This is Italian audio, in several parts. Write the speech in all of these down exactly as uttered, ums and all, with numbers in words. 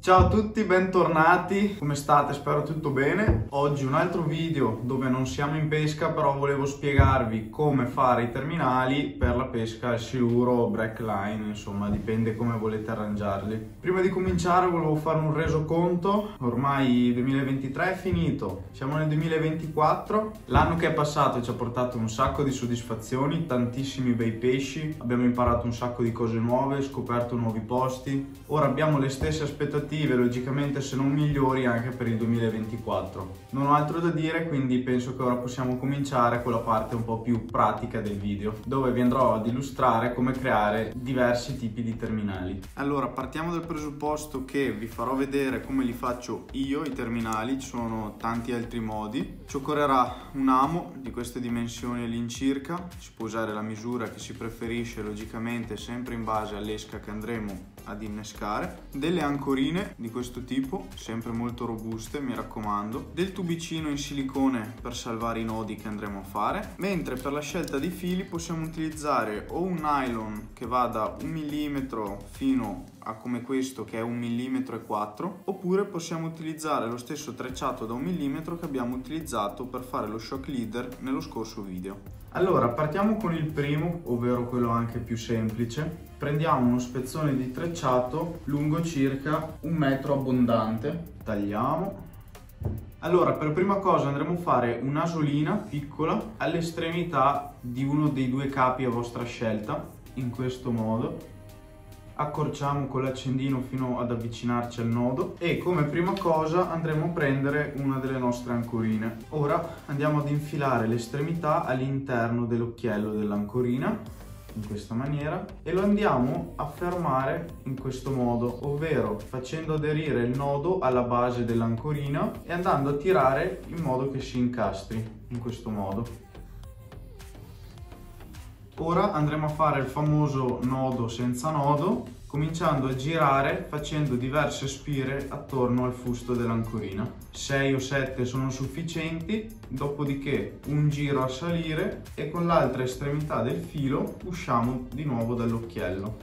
Ciao a tutti, bentornati, come state? Spero tutto bene. Oggi un altro video dove non siamo in pesca, però volevo spiegarvi come fare i terminali per la pesca al siluro o breakline, insomma dipende come volete arrangiarli. Prima di cominciare volevo fare un resoconto, ormai il duemilaventitré è finito, siamo nel duemilaventiquattro, l'anno che è passato ci ha portato un sacco di soddisfazioni, tantissimi bei pesci, abbiamo imparato un sacco di cose nuove, scoperto nuovi posti, ora abbiamo le stesse aspettative logicamente se non migliori anche per il duemilaventiquattro. Non ho altro da dire, quindi penso che ora possiamo cominciare con la parte un po' più pratica del video, dove vi andrò ad illustrare come creare diversi tipi di terminali. Allora, partiamo dal presupposto che vi farò vedere come li faccio io i terminali, ci sono tanti altri modi. Ci occorrerà un amo di queste dimensioni all'incirca, si può usare la misura che si preferisce, logicamente sempre in base all'esca che andremo ad innescare, delle ancorine di questo tipo, sempre molto robuste, mi raccomando, del tubicino in silicone per salvare i nodi che andremo a fare, mentre per la scelta di fili possiamo utilizzare o un nylon che va da un millimetro fino a come questo che è un millimetro e quattro, oppure possiamo utilizzare lo stesso trecciato da un millimetro che abbiamo utilizzato per fare lo shock leader nello scorso video. Allora, partiamo con il primo, ovvero quello anche più semplice. Prendiamo uno spezzone di trecciato lungo circa un metro abbondante, tagliamo. Allora, per prima cosa andremo a fare un'asolina piccola all'estremità di uno dei due capi a vostra scelta, in questo modo. Accorciamo con l'accendino fino ad avvicinarci al nodo e come prima cosa andremo a prendere una delle nostre ancorine. Ora andiamo ad infilare l'estremità all'interno dell'occhiello dell'ancorina, in questa maniera, e lo andiamo a fermare in questo modo, ovvero facendo aderire il nodo alla base dell'ancorina e andando a tirare in modo che si incastri, in questo modo. Ora andremo a fare il famoso nodo senza nodo, cominciando a girare facendo diverse spire attorno al fusto dell'ancorina. sei o sette sono sufficienti, dopodiché un giro a salire e con l'altra estremità del filo usciamo di nuovo dall'occhiello.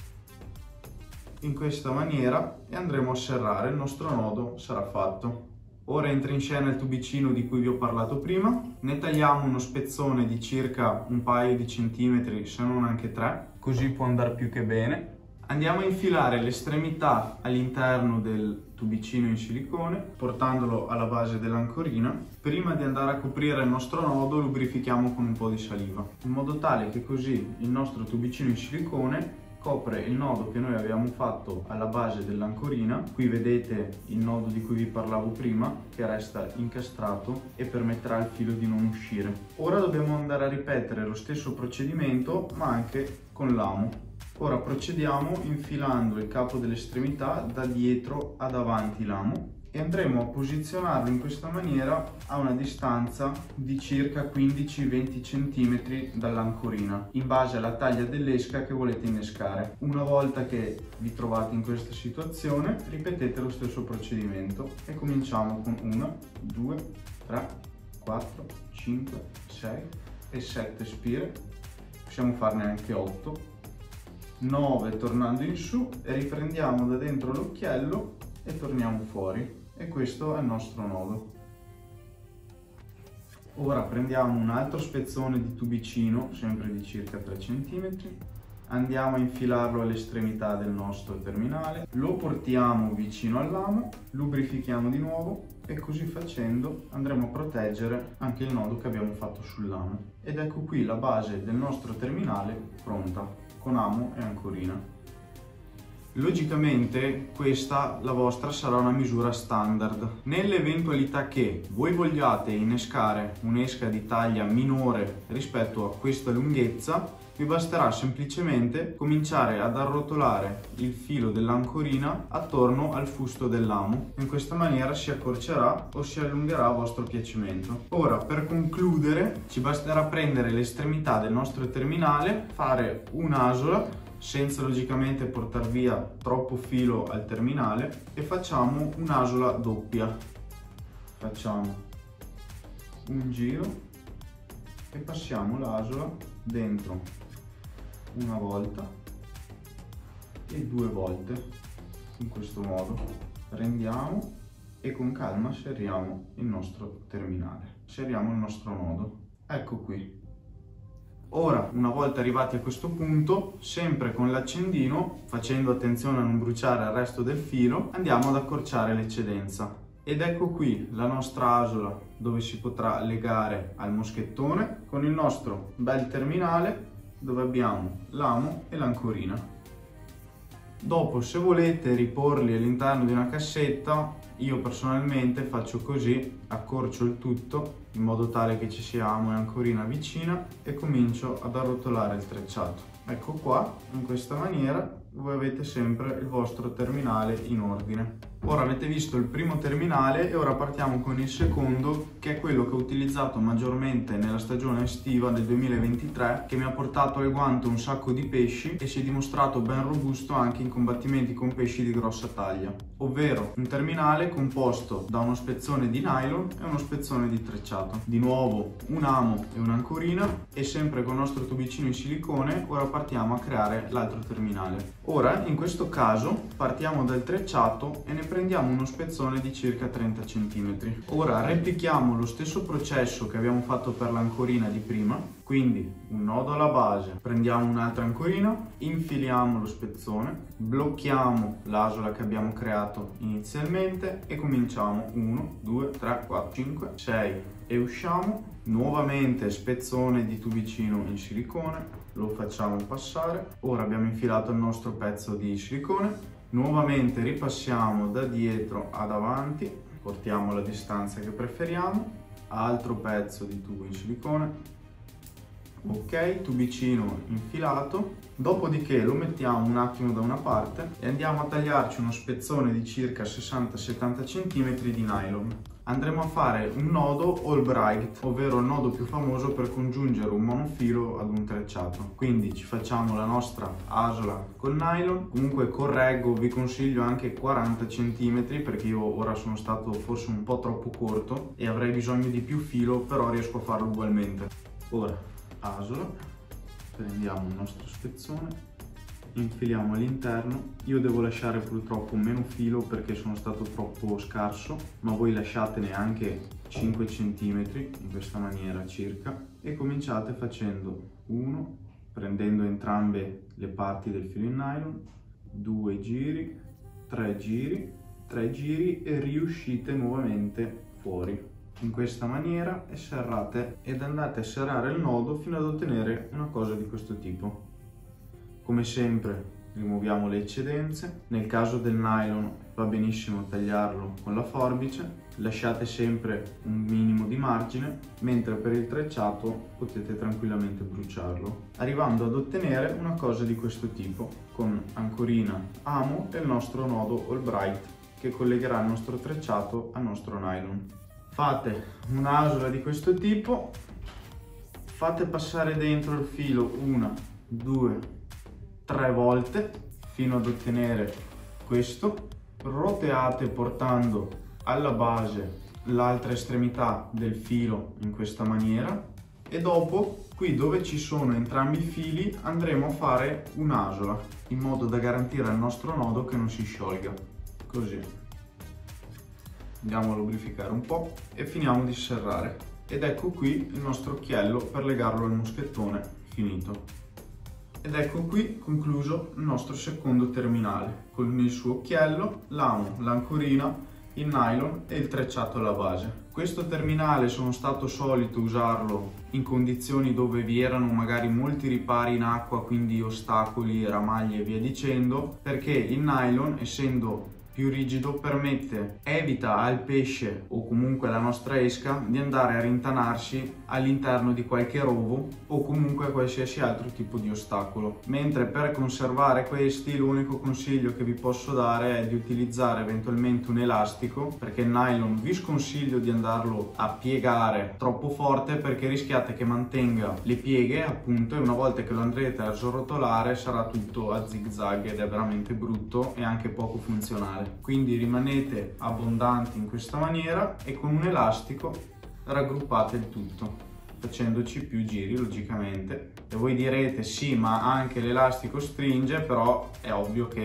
In questa maniera e andremo a serrare, il nostro nodo sarà fatto. Ora entra in scena il tubicino di cui vi ho parlato prima, ne tagliamo uno spezzone di circa un paio di centimetri, se non anche tre, così può andare più che bene. Andiamo a infilare l'estremità all'interno del tubicino in silicone, portandolo alla base dell'ancorina. Prima di andare a coprire il nostro nodo lubrifichiamo con un po' di saliva, in modo tale che così il nostro tubicino in silicone copre il nodo che noi abbiamo fatto alla base dell'ancorina. Qui vedete il nodo di cui vi parlavo prima che resta incastrato e permetterà al filo di non uscire. Ora dobbiamo andare a ripetere lo stesso procedimento ma anche con l'amo. Ora procediamo infilando il capo dell'estremità da dietro ad avanti l'amo e andremo a posizionarlo in questa maniera a una distanza di circa quindici venti centimetri dall'ancorina, in base alla taglia dell'esca che volete innescare. Una volta che vi trovate in questa situazione, ripetete lo stesso procedimento e cominciamo con uno, due, tre, quattro, cinque, sei e sette spire. Possiamo farne anche otto, nove tornando in su e riprendiamo da dentro l'occhiello e torniamo fuori. E questo è il nostro nodo. Ora prendiamo un altro spezzone di tubicino, sempre di circa tre centimetri, andiamo a infilarlo all'estremità del nostro terminale, lo portiamo vicino all'amo, lubrifichiamo di nuovo e così facendo andremo a proteggere anche il nodo che abbiamo fatto sull'amo. Ed ecco qui la base del nostro terminale pronta, con amo e ancorina. Logicamente questa, la vostra, sarà una misura standard. Nell'eventualità che voi vogliate innescare un'esca di taglia minore rispetto a questa lunghezza, vi basterà semplicemente cominciare ad arrotolare il filo dell'ancorina attorno al fusto dell'amo. In questa maniera si accorcerà o si allungherà a vostro piacimento. Ora, per concludere, ci basterà prendere l'estremità del nostro terminale, fare un'asola senza logicamente portare via troppo filo al terminale e facciamo un'asola doppia. Facciamo un giro e passiamo l'asola dentro una volta e due volte. in questo modo, prendiamo e con calma serriamo il nostro terminale, serriamo il nostro nodo, ecco qui. Ora, una volta arrivati a questo punto, sempre con l'accendino, facendo attenzione a non bruciare il resto del filo, andiamo ad accorciare l'eccedenza. Ed ecco qui la nostra asola dove si potrà legare al moschettone con il nostro bel terminale dove abbiamo l'amo e l'ancorina. Dopo, se volete riporli all'interno di una cassetta, io personalmente faccio così, accorcio il tutto in modo tale che ci sia amo e ancorina vicina e comincio ad arrotolare il trecciato. Ecco qua, in questa maniera voi avete sempre il vostro terminale in ordine. Ora avete visto il primo terminale e ora partiamo con il secondo, che è quello che ho utilizzato maggiormente nella stagione estiva del duemilaventitré, che mi ha portato al guanto un sacco di pesci e si è dimostrato ben robusto anche in combattimenti con pesci di grossa taglia, ovvero un terminale composto da uno spezzone di nylon e uno spezzone di trecciato. Di nuovo un amo e un'ancorina e sempre con il nostro tubicino in silicone ora partiamo a creare l'altro terminale. Ora in questo caso partiamo dal trecciato e ne prendiamo uno spezzone di circa trenta centimetri. Ora replichiamo lo stesso processo che abbiamo fatto per l'ancorina di prima, quindi un nodo alla base, prendiamo un'altra ancorina, infiliamo lo spezzone, blocchiamo l'asola che abbiamo creato inizialmente e cominciamo uno, due, tre, quattro, cinque, sei e usciamo, nuovamente spezzone di tubicino in silicone, lo facciamo passare, ora abbiamo infilato il nostro pezzo di silicone, nuovamente ripassiamo da dietro ad avanti, portiamo la distanza che preferiamo, altro pezzo di tubo in silicone, ok, tubicino infilato, dopodiché lo mettiamo un attimo da una parte e andiamo a tagliarci uno spezzone di circa sessanta settanta centimetri di nylon. Andremo a fare un nodo Albright, ovvero il nodo più famoso per congiungere un monofilo ad un trecciato. Quindi ci facciamo la nostra asola col nylon, comunque correggo, vi consiglio anche quaranta centimetri perché io ora sono stato forse un po' troppo corto e avrei bisogno di più filo, però riesco a farlo ugualmente. Ora asola, prendiamo il nostro spezzone, infiliamo all'interno. Io devo lasciare purtroppo meno filo perché sono stato troppo scarso, ma voi lasciatene anche cinque centimetri in questa maniera circa e cominciate facendo uno, prendendo entrambe le parti del filo in nylon, due giri, tre giri, tre giri e riuscite nuovamente fuori in questa maniera e serrate ed andate a serrare il nodo fino ad ottenere una cosa di questo tipo. Come sempre rimuoviamo le eccedenze, nel caso del nylon va benissimo tagliarlo con la forbice, lasciate sempre un minimo di margine, mentre per il trecciato potete tranquillamente bruciarlo, arrivando ad ottenere una cosa di questo tipo, con ancorina, amo e il nostro nodo Albright che collegherà il nostro trecciato al nostro nylon. Fate un'asola di questo tipo, fate passare dentro il filo una, due, tre volte fino ad ottenere questo, roteate portando alla base l'altra estremità del filo in questa maniera e dopo qui dove ci sono entrambi i fili andremo a fare un'asola in modo da garantire al nostro nodo che non si sciolga, così. Andiamo a lubrificare un po' e finiamo di serrare ed ecco qui il nostro occhiello per legarlo al moschettone finito. Ed ecco qui concluso il nostro secondo terminale con il suo occhiello, l'amo, l'ancorina, il nylon e il trecciato alla base. Questo terminale sono stato solito usarlo in condizioni dove vi erano magari molti ripari in acqua, quindi ostacoli, ramaglie e via dicendo, perché il nylon, essendo più rigido, permette, evita al pesce o comunque alla nostra esca di andare a rintanarsi all'interno di qualche rovo o comunque qualsiasi altro tipo di ostacolo. Mentre per conservare questi l'unico consiglio che vi posso dare è di utilizzare eventualmente un elastico, perché il nylon vi sconsiglio di andarlo a piegare troppo forte perché rischiate che mantenga le pieghe appunto e una volta che lo andrete a srotolare sarà tutto a zig zag ed è veramente brutto e anche poco funzionale. Quindi rimanete abbondanti in questa maniera e con un elastico raggruppate il tutto facendoci più giri logicamente. E voi direte sì, ma anche l'elastico stringe, però è ovvio che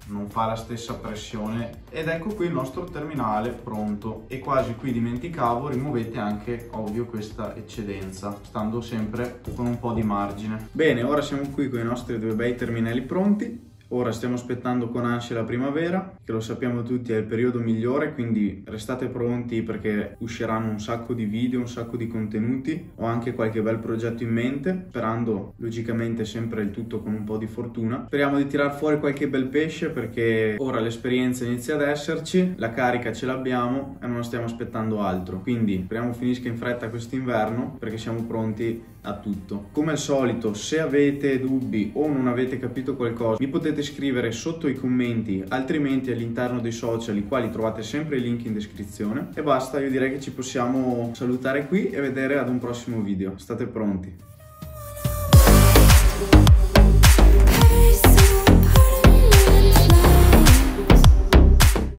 non fa la stessa pressione. Ed ecco qui il nostro terminale pronto. E quasi qui dimenticavo, rimuovete anche ovvio questa eccedenza, stando sempre con un po' di margine. Bene, ora siamo qui con i nostri due bei terminali pronti. Ora stiamo aspettando con ansia la primavera, che lo sappiamo tutti è il periodo migliore, quindi restate pronti perché usciranno un sacco di video, un sacco di contenuti. Ho anche qualche bel progetto in mente, sperando logicamente sempre il tutto con un po' di fortuna. Speriamo di tirar fuori qualche bel pesce perché ora l'esperienza inizia ad esserci, la carica ce l'abbiamo e non stiamo aspettando altro. Quindi speriamo finisca in fretta quest'inverno perché siamo pronti a tutto. Come al solito, se avete dubbi o non avete capito qualcosa, mi potete scrivere sotto i commenti, altrimenti all'interno dei social, i quali trovate sempre i link in descrizione. E basta, io direi che ci possiamo salutare qui e vedere ad un prossimo video. State pronti.